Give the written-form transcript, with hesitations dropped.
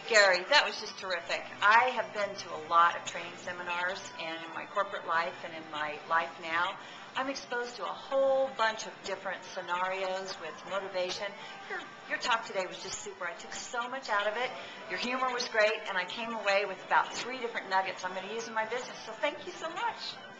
Gary, that was just terrific. I have been to a lot of training seminars, and in my corporate life and in my life now, I'm exposed to a whole bunch of different scenarios with motivation. Your talk today was just super. I took so much out of it. Your humor was great, and I came away with about 3 different nuggets I'm going to use in my business. So thank you so much.